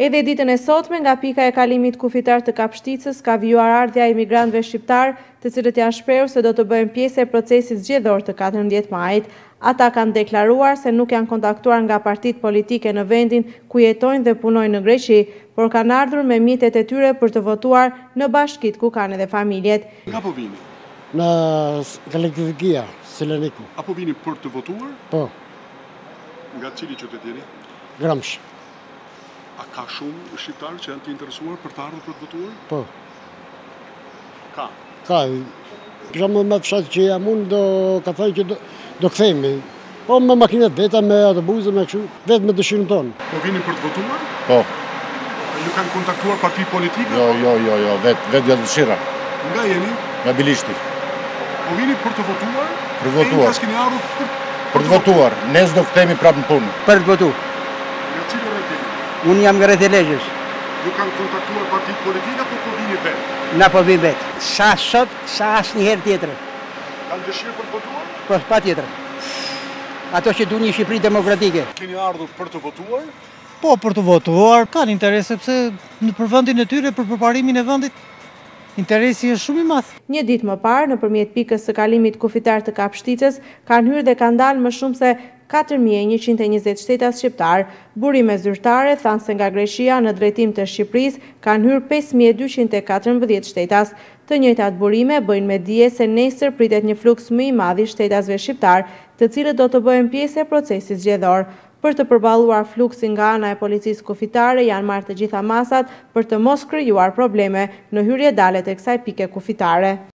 Edhe ditën e sotme nga pika e kalimit kufitar të Kapshticës ka vijuar ardhja e emigrantëve shqiptar, të cilët janë shprehur se do të bëjnë pjesë e procesit zgjedhor të 14 majit. Ata kanë deklaruar se nuk janë kontaktuar nga partitë politike në vendin ku jetojnë dhe punojnë në Greqi, por kanë ardhur me mjetet e tyre për të votuar në bashkitë ku kanë edhe familjet. Nga po vini? Në Kalektrikia, Seleniku. Apo vini për të votuar? Po. Nga cili qytet jeni? Gramsh. A ka shumë shqiptarë që janë të interesuar për të ardhur për të votuar? Po. Ka. Ka. Për me fshat që jam unë ka thënë që do kthehemi. Po me makinat veta, me autobuse, me kështu, vetë me dëshirën tonë. Po vini për të votuar? Po. Ju kanë kontaktuar parti politike? Jo, vetë ja dëshira. Nga jeni? Nga Bilishti. Po vini për të votuar? Për votuar. E keni ardhur për të votuar. Ne s'do kthehemi prapë në punë. Për të votuar. Nga cilë rreth jeni? Unë jam nga rreth e Legjës. Ju kanë kontaktuar partit politike apo po vini vetë? Na po vim vetë. Sa sot, sa asnjëherë tjetër. Kanë dëshirë për të votuar? Po patjetër. Ato që duan një Shqipëri demokratike. Keni ardhur për të votuar? Po, për të votuar, kanë interes sepse në përvendin e tyre për përparimin e vendit interesi është shumë i madh. Një ditë më parë, nëpërmjet pikës së kalimit kufitar të Kapshticës, kanë hyrë dhe kanë dalë më shumë se 4120 shtetas shqiptar. Burime zyrtare thanë se nga Greqia në drejtim të Shqipërisë kanë hyrë 5214 shtetas. Të njëjtat burime bëjnë me dije se nesër pritet një fluks më i madh i shtetasve shqiptar, të cilët do të bëhen pjesë e procesit zgjedhor. Për të përballuar fluksin nga ana e policisë kufitare, janë marrë të gjitha masat për të mos krijuar probleme në hyrje-dalje të kësaj pike kufitare.